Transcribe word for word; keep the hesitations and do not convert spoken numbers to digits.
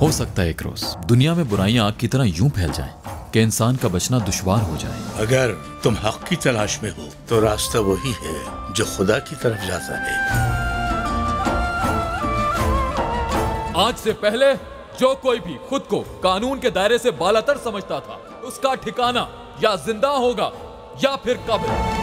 हो सकता है एक रोज दुनिया में बुराइयां आग की तरह यूं फैल जाएं कि इंसान का बचना दुश्वार हो जाए। अगर तुम हक की तलाश में हो तो रास्ता वही है जो खुदा की तरफ जाता है। आज से पहले जो कोई भी खुद को कानून के दायरे से बालातर समझता था, उसका ठिकाना या जिंदा होगा या फिर कब्र।